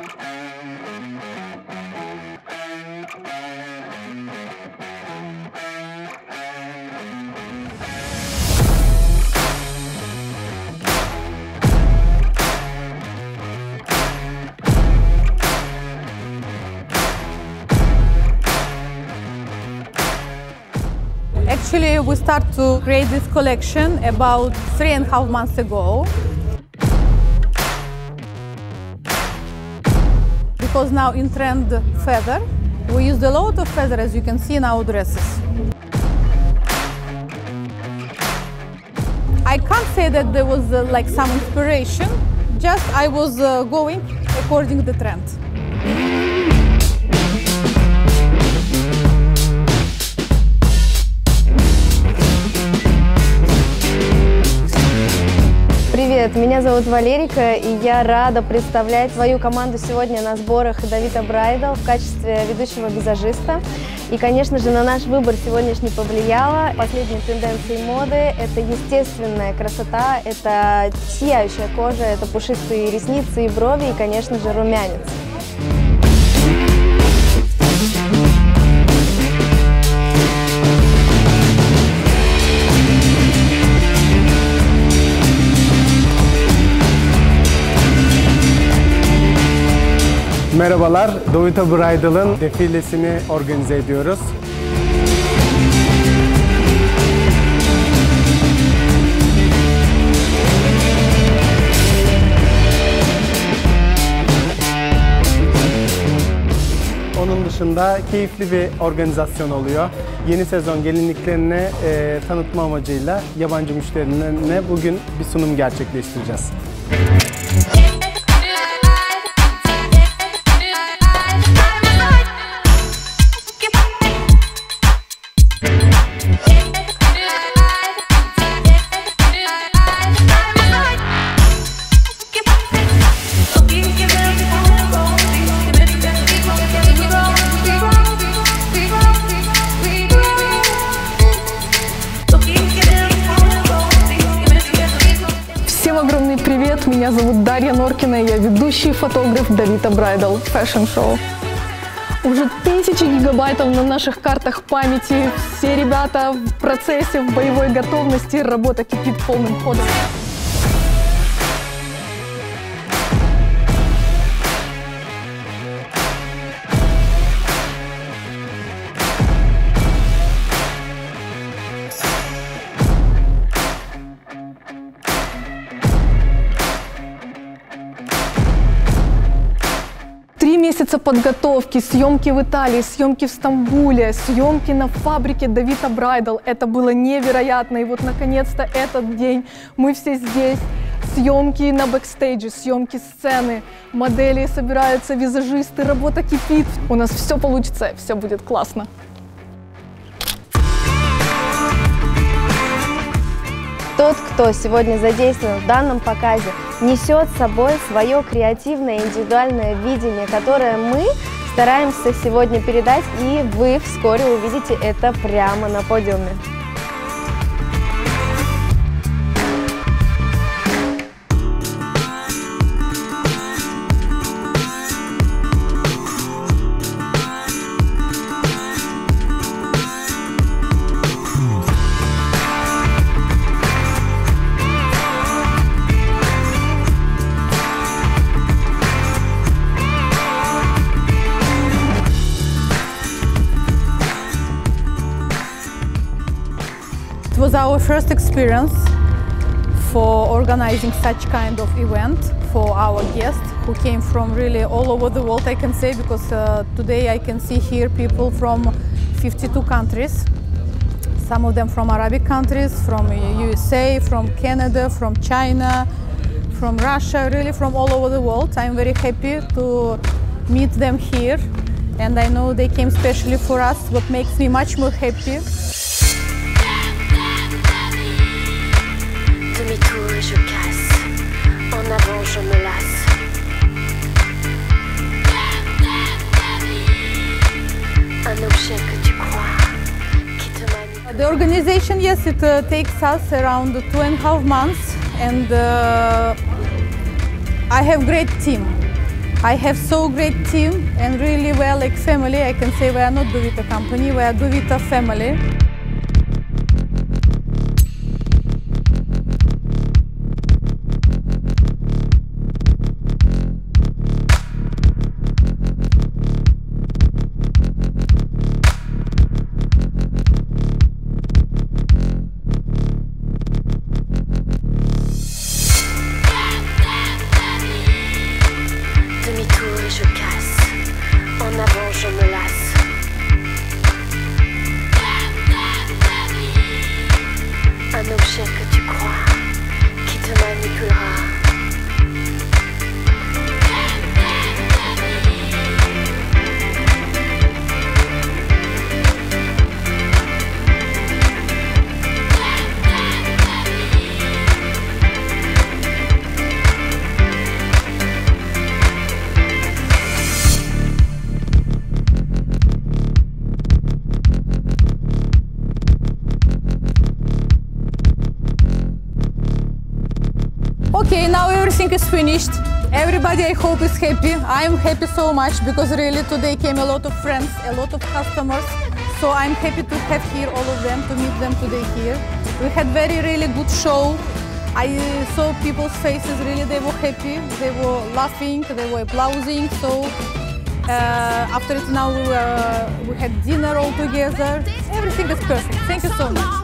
Actually, we start to create this collection about 3.5 months ago. Because now in trend feather, we used a lot of feather, as you can see in our dresses. I can't say that there was like some inspiration, just I was going according to the trend. Привет, меня зовут Валерика, и я рада представлять твою команду сегодня на сборах Davita Bridal в качестве ведущего визажиста. И, конечно же, на наш выбор сегодняшний повлияла последние тенденции моды. Это естественная красота, это сияющая кожа, это пушистые ресницы и брови, и, конечно же, румянец. Merhabalar, Davita Bridal'ın defilesini organize ediyoruz. Onun dışında keyifli bir organizasyon oluyor. Yeni sezon gelinliklerini tanıtma amacıyla yabancı müşterilerine bugün bir sunum gerçekleştireceğiz. Всем огромный привет! Меня зовут Дарья Норкина, я ведущий фотограф Davita Bridal Fashion Show. Уже 1000 гигабайтов на наших картах памяти. Все ребята в процессе, в боевой готовности. Работа кипит полным ходом. Месяца подготовки, съемки в Италии, съемки в Стамбуле, съемки на фабрике Davita Bridal. Это было невероятно. И вот наконец-то этот день. Мы все здесь. Съемки на бэкстейдже, съемки сцены, модели собираются, визажисты, работа кипит. У нас все получится, все будет классно. Тот, кто сегодня задействован в данном показе, несет с собой свое креативное, индивидуальное видение, которое мы стараемся сегодня передать, и вы вскоре увидите это прямо на подиуме. It was our first experience for organizing such kind of event for our guests who came from really all over the world, I can say, because today I can see here people from 52 countries. Some of them from Arabic countries, from USA, from Canada, from China, from Russia, really from all over the world. I'm very happy to meet them here, and I know they came specially for us, what makes me much more happy. Demi-tour et je casse, en avant je me lasse. Un objet que tu crois, qui te manipule. The organization, yes, it takes us around 2.5 months, and I have great team. I have so great team and really we are like family. I can say we are not Duvita company, we are Duvita family. Demi-tour et je casse, en avant je me lasse. Un objet que tu crois, qui te manipulera. Okay, now everything is finished. Everybody, I hope, is happy. I'm happy so much because really today came a lot of friends, a lot of customers. So I'm happy to have here all of them, to meet them today here. We had really good show. I saw people's faces, really they were happy, they were laughing, they were applauding. So after it now we had dinner all together. Everything is perfect. Thank you so much.